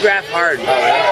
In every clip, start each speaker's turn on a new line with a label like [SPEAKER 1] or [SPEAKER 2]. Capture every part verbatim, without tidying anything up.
[SPEAKER 1] autograph hard. Oh, yeah.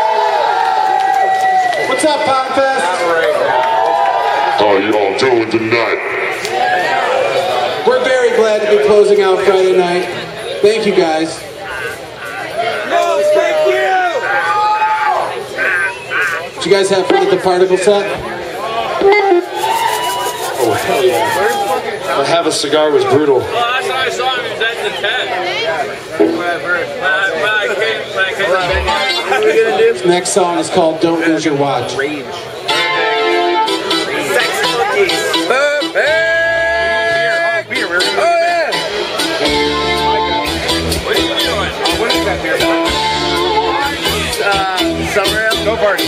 [SPEAKER 2] What's up, Pondfest?
[SPEAKER 3] How you all doing tonight?
[SPEAKER 2] We're very glad to be closing out Friday night. Thank you, guys.
[SPEAKER 1] No, thank you!
[SPEAKER 2] Did you guys have fun at the particle set?
[SPEAKER 4] Oh, hell yeah. The Have a Cigar was brutal.
[SPEAKER 5] Well, that's what I saw him. He was at the tent. Whatever.
[SPEAKER 1] What are we gonna do?
[SPEAKER 2] This next song is called Don't Lose Your Watch.
[SPEAKER 1] Rage. Sex cookies. Perfect!
[SPEAKER 5] Beer, beer.
[SPEAKER 1] Oh, yeah!
[SPEAKER 5] What are you doing? What is that beer?
[SPEAKER 1] Uh, summer ale?
[SPEAKER 5] Go party.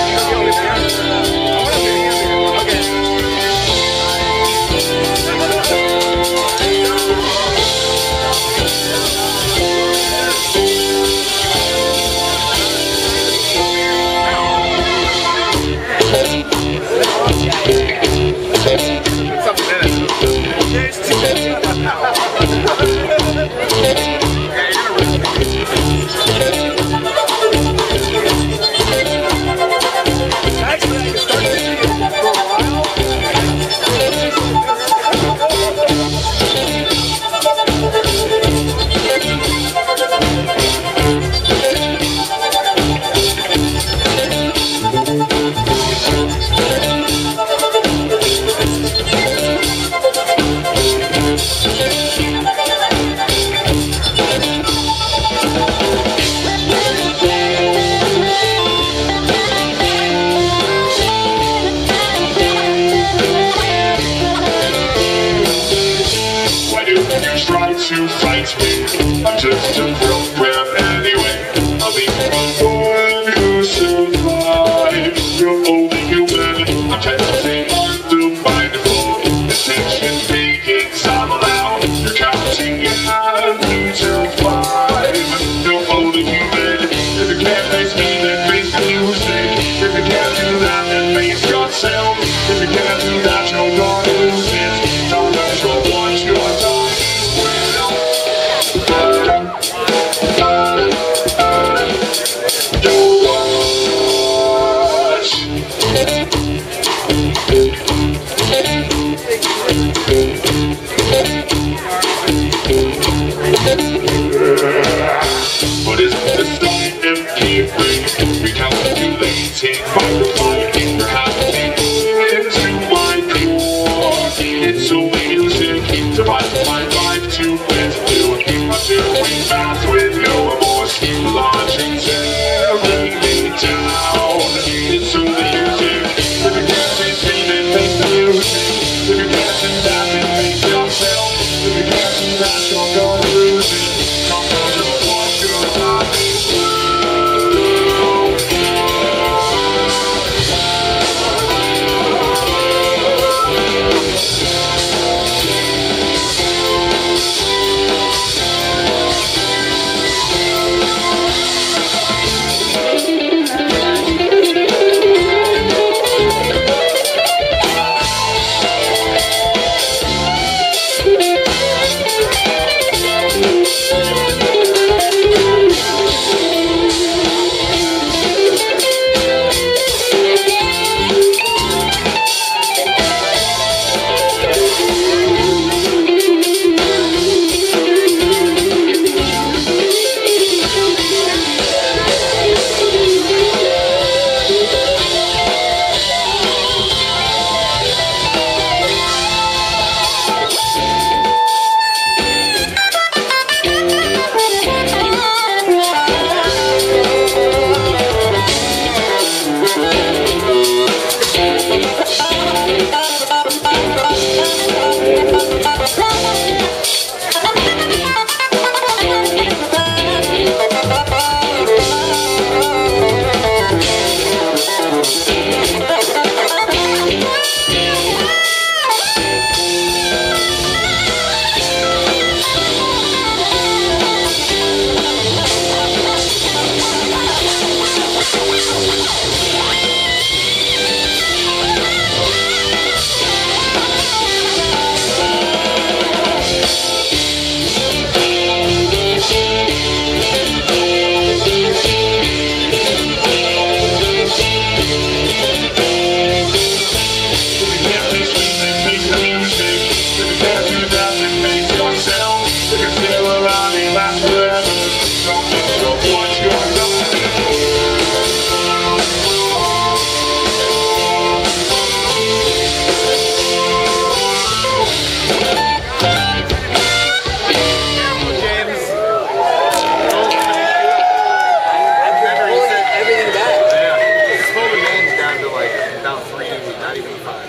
[SPEAKER 3] To fight me, I'm just a program anyway. I'll be born to survive. You're only human. I'm testing the mindful. Attention taking some allowed. You're counting down to five. You're only human. If you can't face me, then face the music. If you can't do that, then face yourself. If you can't do that, you're gonna lose it. Don't let your watch your time.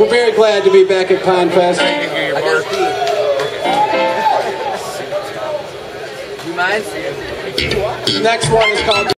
[SPEAKER 2] We're very glad to be back at Pondfest.
[SPEAKER 1] I gotta pee. You mind?
[SPEAKER 2] Next one is called